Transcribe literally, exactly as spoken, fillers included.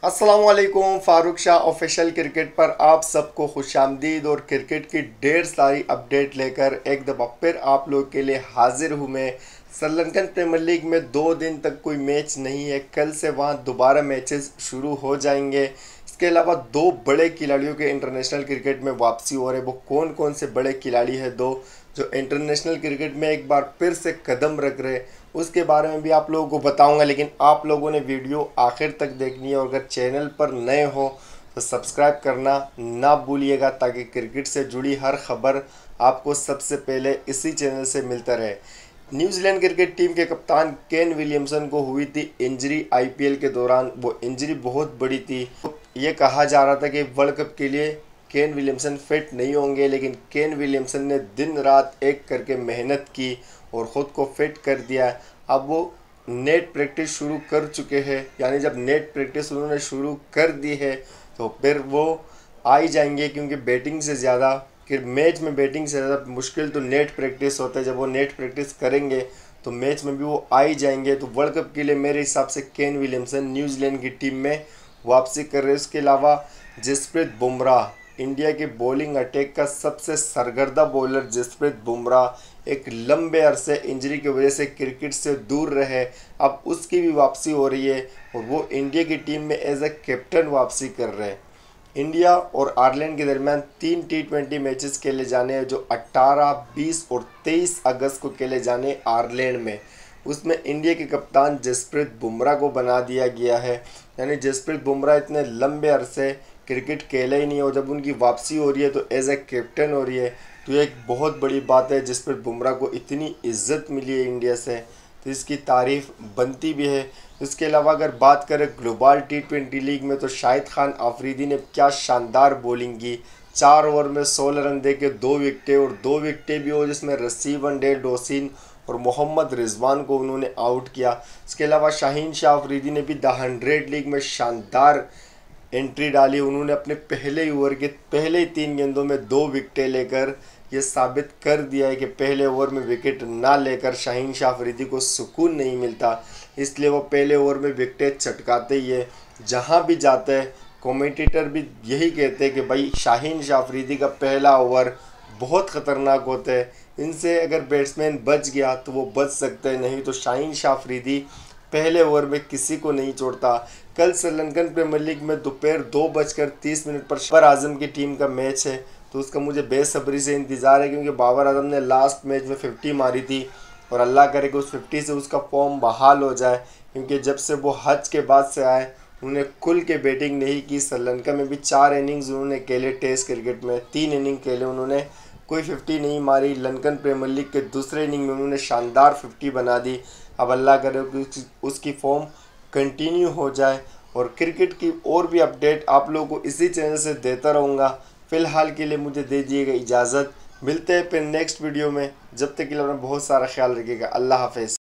अस्सलामुअलैकुम, Farooq Shah official cricket पर आप सबको खुशामदीद। और क्रिकेट की ढेर सारी अपडेट लेकर एक दफ़ा फिर आप लोग के लिए हाजिर हूँ मैं। श्रीलंकन प्रीमियर लीग में दो दिन तक कोई मैच नहीं है, कल से वहाँ दोबारा मैचेस शुरू हो जाएंगे। इसके अलावा दो बड़े खिलाड़ियों के इंटरनेशनल क्रिकेट में वापसी हो रहे, वो कौन कौन से बड़े खिलाड़ी हैं दो जो इंटरनेशनल क्रिकेट में एक बार फिर से कदम रख रहे, उसके बारे में भी आप लोगों को बताऊंगा। लेकिन आप लोगों ने वीडियो आखिर तक देखनी है और अगर चैनल पर नए हो तो सब्सक्राइब करना ना भूलिएगा, ताकि क्रिकेट से जुड़ी हर खबर आपको सबसे पहले इसी चैनल से मिलता रहे। न्यूजीलैंड क्रिकेट टीम के कप्तान केन विलियमसन को हुई थी इंजरी आईपीएल के दौरान। वो इंजरी बहुत बड़ी थी, ये कहा जा रहा था कि वर्ल्ड कप के लिए केन विलियमसन फिट नहीं होंगे, लेकिन केन विलियमसन ने दिन रात एक करके मेहनत की और ख़ुद को फिट कर दिया। अब वो नेट प्रैक्टिस शुरू कर चुके हैं, यानी जब नेट प्रैक्टिस उन्होंने शुरू कर दी है तो फिर वो आ ही जाएंगे, क्योंकि बैटिंग से ज़्यादा कि मैच में बैटिंग से ज़्यादा मुश्किल तो नेट प्रैक्टिस होता है। जब वो नेट प्रैक्टिस करेंगे तो मैच में भी वो आ ही जाएंगे। तो वर्ल्ड कप के लिए मेरे हिसाब से केन विलियमसन न्यूजीलैंड की टीम में वापसी कर रहे हैं। इसके अलावा जसप्रीत बुमराह, इंडिया के बॉलिंग अटैक का सबसे सरगर्दा बॉलर जसप्रीत बुमराह एक लंबे अरसे इंजरी की वजह से क्रिकेट से दूर रहे, अब उसकी भी वापसी हो रही है और वो इंडिया की टीम में एज ए कैप्टन वापसी कर रहे हैं। इंडिया और आयरलैंड के दरमियान तीन टी ट्वेंटी मैचेस खेले जाने हैं, जो अट्ठारह, बीस और तेईस अगस्त को खेले जाने आयरलैंड में। उसमें इंडिया के कप्तान जसप्रीत बुमराह को बना दिया गया है, यानी जसप्रीत बुमराह इतने लंबे अरसे क्रिकेट खेला ही नहीं, और जब उनकी वापसी हो रही है तो एज ए कैप्टन हो रही है, तो ये एक बहुत बड़ी बात है। जसप्रीत बुमराह को इतनी इज्जत मिली है इंडिया से, तो इसकी तारीफ़ बनती भी है। इसके अलावा अगर बात करें ग्लोबल टी ट्वेंटी लीग में, तो शाहिद खान आफरीदी ने क्या शानदार बॉलिंग की। चार ओवर में सोलह रन दे के दो विकटें, और दो विकटें भी हो जिसमें रसीवन डे डोसिन और मोहम्मद रिजवान को उन्होंने आउट किया। इसके अलावा शाहीन शाह अफरीदी ने भी द हंड्रेड लीग में शानदार एंट्री डाली। उन्होंने अपने पहले ओवर के पहले ही तीन गेंदों में दो विकेटें लेकर ये साबित कर दिया है कि पहले ओवर में विकेट ना लेकर शाहीन शाह अफरीदी को सुकून नहीं मिलता, इसलिए वो पहले ओवर में विकेटें चटकाते ही है। जहाँ भी जाते हैं कमेंटेटर भी यही कहते हैं कि भाई शाहीन शाह अफरीदी का पहला ओवर बहुत ख़तरनाक होता है, इनसे अगर बैट्समैन बच गया तो वो बच सकते हैं, नहीं तो शाहीन शाह अफरीदी पहले ओवर में किसी को नहीं छोड़ता। कल श्रीलंकन प्रीमियर लीग में दोपहर दो बजकर तीस मिनट पर बाबर आजम की टीम का मैच है, तो उसका मुझे बेसब्री से इंतज़ार है, क्योंकि बाबर आजम ने लास्ट मैच में फिफ्टी मारी थी और अल्लाह करे कि उस फिफ्टी से उसका फॉर्म बहाल हो जाए, क्योंकि जब से वो हज के बाद से आए उन्होंने खुल के बैटिंग नहीं की। श्रीलंका में भी चार इनिंग्स उन्होंने खेले, टेस्ट क्रिकेट में तीन इनिंग खेले, उन्होंने कोई फिफ्टी नहीं मारी। लंदन प्रीमियर लीग के दूसरे इनिंग में उन्होंने शानदार फिफ्टी बना दी। अब अल्लाह करे कि उसकी फॉर्म कंटिन्यू हो जाए, और क्रिकेट की और भी अपडेट आप लोगों को इसी चैनल से देता रहूँगा। फ़िलहाल के लिए मुझे दे दीजिएगा इजाज़त, मिलते हैं फिर नेक्स्ट वीडियो में। जब तक के लिए अपना बहुत सारा ख्याल रखिएगा। अल्लाह हाफ़िज़।